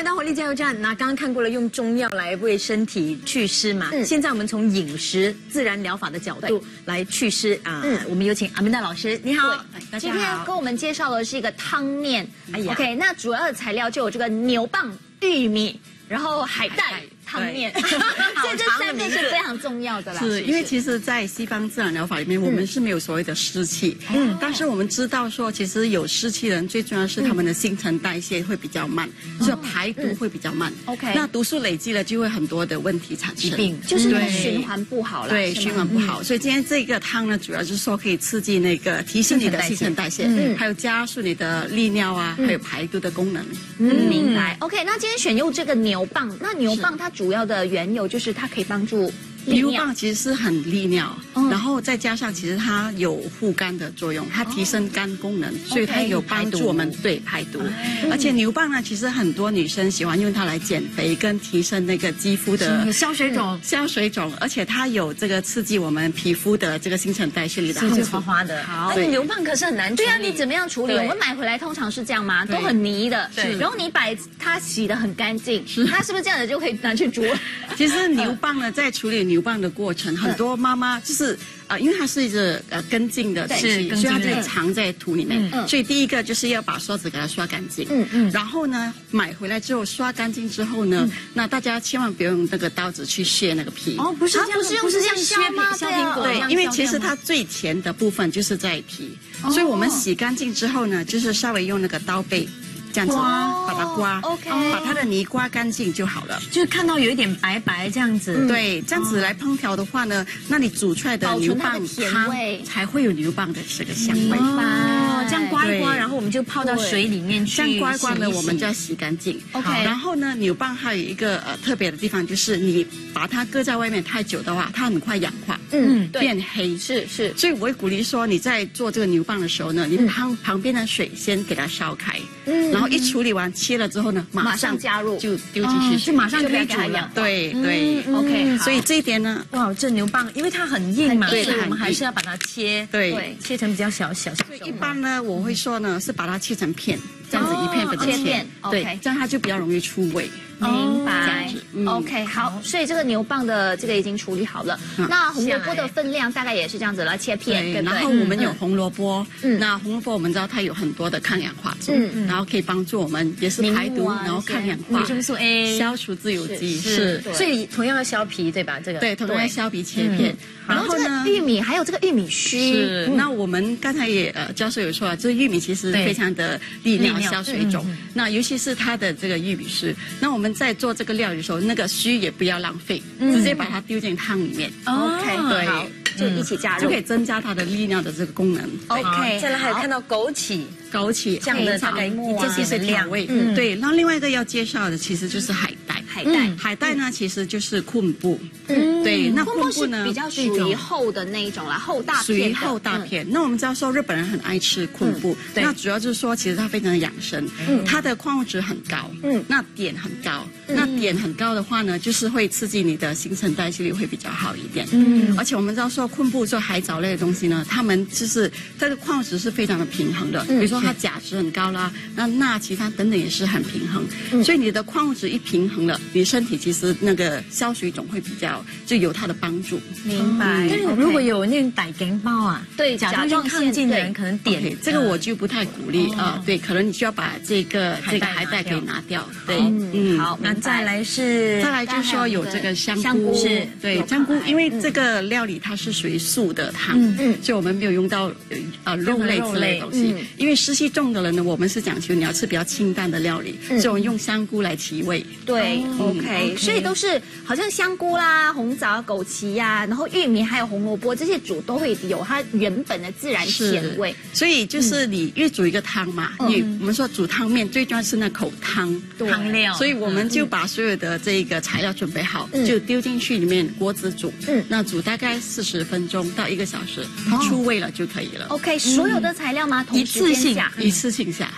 到活力加油站，那刚刚看过了用中药来为身体祛湿嘛，现在我们从饮食自然疗法的角度来祛湿啊。我们有请阿明达老师，你好，大家好。 今天跟我们介绍的是一个汤面，OK， 那主要的材料就有这个牛蒡、玉米，然后海带。汤面，所以这三面是非常重要的啦。 是因为其实，在西方自然疗法里面，我们是没有所谓的湿气。但是我们知道说，其实有湿气的人，最重要是他们的新陈代谢会比较慢，就是排毒会比较慢。 OK， 那毒素累积了，就会很多的问题产生， 就是那个循环不好了。 对，循环不好。所以今天这个汤呢，主要就是说可以刺激那个提升你的新陈代谢，还有加速你的利尿啊，还有排毒的功能。 明白。OK， 那今天选用这个牛蒡，那牛蒡它主要的原由就是它可以帮助牛蒡其实是很利尿，然后再加上其实它有护肝的作用，它提升肝功能，所以它有帮助我们对排毒。而且牛蒡呢，其实很多女生喜欢用它来减肥跟提升那个肌肤的消水肿， 而且它有这个刺激我们皮肤的这个新陈代谢力的好处。 花花的。 好， 那牛蒡可是很难处理。 对啊，你怎么样处理？我们买回来通常是这样吗？都很泥的。对。然后你把它洗得很干净，那是不是这样子就可以拿去煮？ 其实牛蒡呢，在处理牛蒡的过程，很多妈妈就是因为它是一个根茎的东西，所以它就藏在土里面。所以第一个就是要把刷子给它刷干净。然后呢，买回来之后刷干净之后呢，那大家千万不要用那个刀子去削那个皮。 哦，不是这样，不是像削苹果对，因为其实它最甜的部分就是在皮，所以我们洗干净之后呢，就是稍微用那个刀背。这样子把它刮 ，OK， 把它的泥刮干净就好了。 就是看到有一点白白这样子。 对，这样子来烹调的话呢，那你煮出来的牛蒡汤才会有牛蒡的这个香味。 哦，这样刮一刮，然后我们就泡到水里面去。 这样刮一刮呢，我们就要洗干净。 OK， 然后呢，牛蒡还有一个特别的地方，就是你把它搁在外面太久的话，它很快氧化，变黑。 是。 所以我会鼓励说，你在做这个牛蒡的时候呢，你旁边的水先给它烧开，然后一处理完切了之后呢，马上加入就丢进去， 就马上可以煮了。 对 ，OK。 所以这一点呢， 哇，这牛蒡因为它很硬嘛，所以我们还是要把它切成比较小。 所以一般呢，我会说呢，是把它切成片，这样子一片片的切，对，这样它就比较容易出味。 明白。OK， 好，所以这个牛蒡的这个已经处理好了。那红萝卜的分量大概也是这样子了，切片，对不对？ 然后我们有红萝卜，那红萝卜我们知道它有很多的抗氧化质，然后可以帮助我们也是排毒，然后抗氧化， 维生素 A， 消除自由基，是。 所以同样要削皮，对吧？这个对，同样要削皮切片。 然后这个玉米还有这个玉米须， 是。那我们刚才也教授有说啊，这个玉米其实非常的利尿消水肿，那尤其是它的这个玉米须，那我们在做这个料理的时候，那个须也不要浪费，直接把它丢进汤里面。 OK， 对， 就一起加入， 就可以增加它的利尿的这个功能。 OK， 再来还有看到枸杞酱的大概这些是调味。对，然后另外一个要介绍的其实就是海带。海带呢，其实就是昆布。对，那昆布呢比较属于厚的那一种啦，厚大片。 属于厚大片。那我们知道说日本人很爱吃昆布，那主要就是说其实它非常的养生，它的矿物质很高，那碘很高。那碘很高的话呢，就是会刺激你的新陈代谢力会比较好一点。而且我们知道说昆布做海藻类的东西呢，它们就是这个矿物质是非常的平衡的。比如说它钾值很高啦，那钠、其他等等也是很平衡。所以你的矿物质一平衡了，你身体其实那个消水肿会比较就有它的帮助。 明白。 但是如果有那种胆碱包啊， 对甲状腺亢进的人可能碘， 这个我就不太鼓励啊。对，可能你需要把这个海带给拿掉。对， 好，那再来就是说有这个香菇， 是对香菇，因为这个料理它是属于素的汤，所以我们没有用到肉类之类的东西。因为湿气重的人呢，我们是讲究你要吃比较清淡的料理，所以我们用香菇来提味。 对 ，OK， 所以都是好像香菇啦、红枣、枸杞呀，然后玉米还有红萝卜这些煮都会有它原本的自然咸味。 所以就是你越煮一个汤嘛，我们说煮汤面最重要是那口汤料， 所以我们就把所有的这个材料准备好，就丢进去里面锅子煮，那煮大概40分钟到1个小时，它出味了就可以了。 OK， 所有的材料吗？ 一次性下。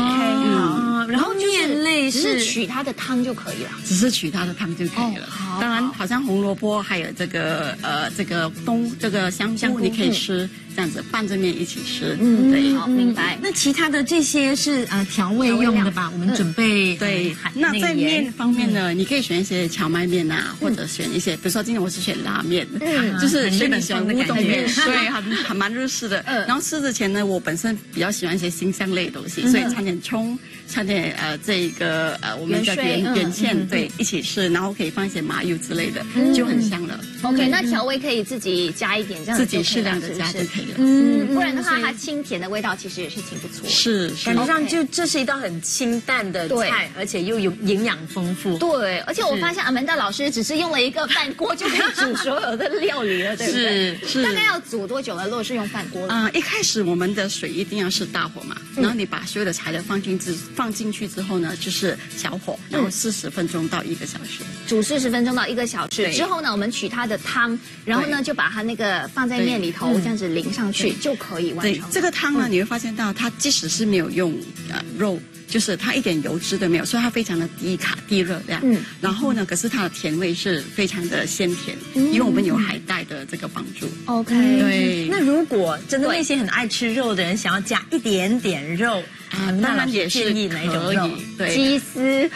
OK， 然后面类只是取它的汤就可以了， 只是取它的汤就可以了。当然，好像红萝卜还有这个香菇你可以吃， 这样子拌着面一起吃。 对，好，明白。 那其他的这些是调味用的吧？我们准备对。那在面方面呢，你可以选一些荞麦面啊，或者选一些，比如说今天我是选拉面，就是选你选乌冬面，对，还蛮日式的。然后吃之前呢，我本身比较喜欢一些辛香类的东西，所以掺点葱，掺点这个我们叫圆芡，对，一起吃，然后可以放一些麻油之类的，就很香了。 OK， 那调味可以自己加一点，这样自己适量的加就可以了。 不然的话，它清甜的味道其实也是挺不错。 是， 感觉上就这是一道很清淡的菜，而且又有营养丰富。 对，而且我发现阿曼达老师只是用了一个饭锅就可以煮所有的料理了，对不对？ 是。 大概要煮多久了？如果是用饭锅一开始我们的水一定要是大火嘛，然后你把所有的材料放进去之后呢，就是小火，然后40分钟到1个小时， 煮40分钟到1个小时之后呢，我们取它的汤，然后呢就把它那个放在面里头，这样子淋上去就可以完成。 对，这个汤呢，你会发现到它即使是没有用肉。就是它一点油脂都没有，所以它非常的低卡低热量。然后呢，可是它的甜味是非常的鲜甜，因为我们有海带的这个帮助。 OK， 对。 那如果真的那些很爱吃肉的人想要加一点点肉， 当然也是建议哪一种肉？ 对， 鸡丝。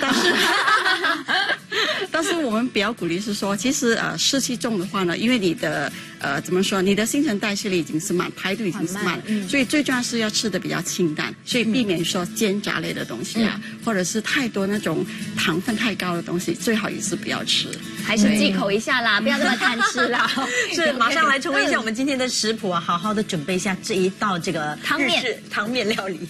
但是我们比较鼓励是说，其实湿气重的话呢，因为你的怎么说，你的新陈代谢力已经是慢，排毒已经是慢，所以最重要是要吃的比较清淡，所以避免说煎炸类的东西啊，或者是太多那种糖分太高的东西，最好也是不要吃， 还是忌口一下啦，不要那么贪吃啦。 是，马上来重温一下我们今天的食谱啊，好好的准备一下这一道这个汤面料理。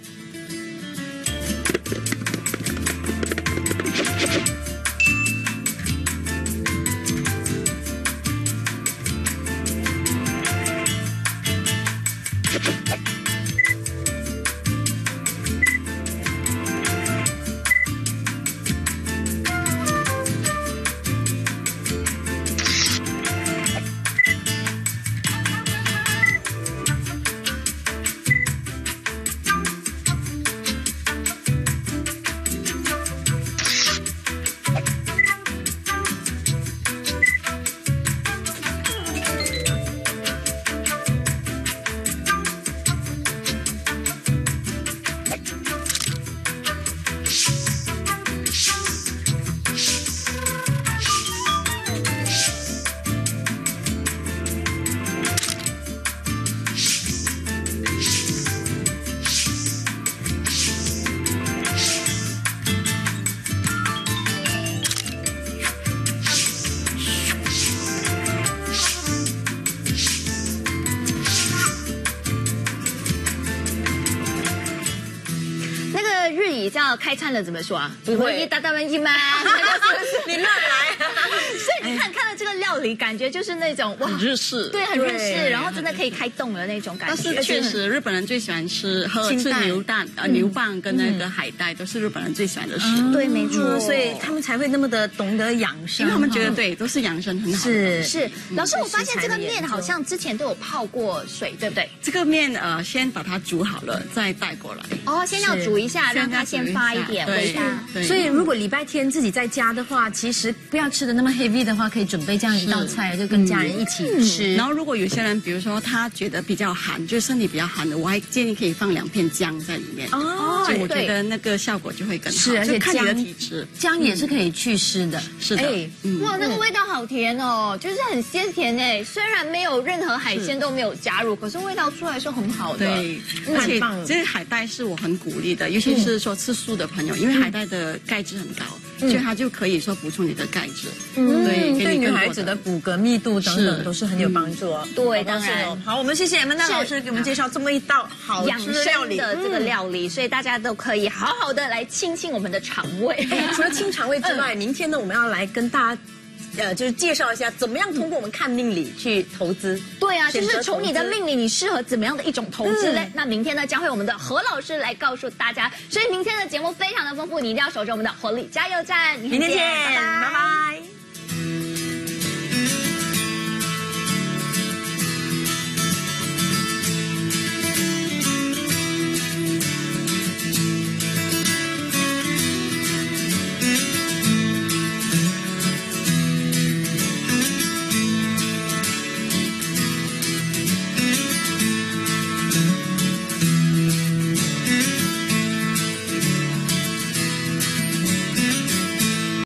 叫开餐了怎么说啊？不会，大大们一吗？ 你乱来。 所以你看了这个料理，感觉就是那种哇， 很日式， 对，很日式，然后真的可以开动的那种感觉。 但是确实，日本人最喜欢吃牛蛋、牛蒡跟那个海带，都是日本人最喜欢的食物。 对，没错， 所以他们才会那么的懂得养生， 因为他们觉得对，都是养生很好。 是。老师，我发现这个面好像之前都有泡过水，对不对？ 这个面先把它煮好了，再带过来。 哦，先要煮一下，让它先发一点味道。 所以如果礼拜天自己在家的话，其实不要吃的那么 heavy 的话，可以准备这样一道菜，就跟家人一起吃。 然后如果有些人，比如说他觉得比较寒，就是身体比较寒的，我还建议可以放2片姜在里面。哦，所以我觉得那个效果就会更好。 是，而且看你的体质， 姜也是可以祛湿的。 是的。 哇，那个味道好甜哦，就是很鲜甜哎。虽然没有任何海鲜都没有加入，可是味道出来是很好的。 对，而且这个海带是我很鼓励的，尤其是说吃素的朋友，因为海带的钙质很高，所以它就可以说补充你的钙质。 对女孩子的骨骼密度等等都是很有帮助哦。 对，当然。 好，我们谢谢曼娜老师给我们介绍这么一道好吃的料理的这个料理，所以大家都可以好好的来清清我们的肠胃。 除了清肠胃之外，明天呢我们要来跟大家。就是介绍一下怎么样通过我们看命理去投资。 对啊，就是从你的命理，你适合怎么样的一种投资呢？那明天呢，将会我们的何老师来告诉大家。所以明天的节目非常的丰富，你一定要守着我们的活力加油站。 明天见，拜拜。